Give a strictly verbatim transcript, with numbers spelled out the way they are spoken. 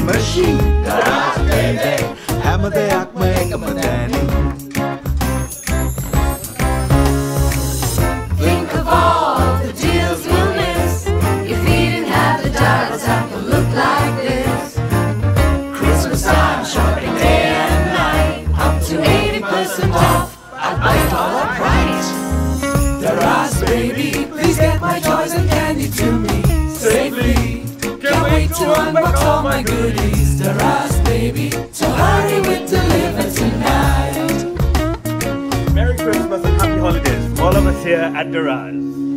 machine. Daraz, baby, හැමදයක් මේකම දැනින්. Think of all the deals we'll miss if we didn't have the Daraz app to look like this. Christmas time shopping day and night, up to eighty percent off at my dollar price. Daraz, baby, please get my toys and candy to me safely. Can't wait to unbox all my goodies. Daraz, baby, so hurry with deliver tonight. Merry Christmas and happy holidays from all of us here at Daraz.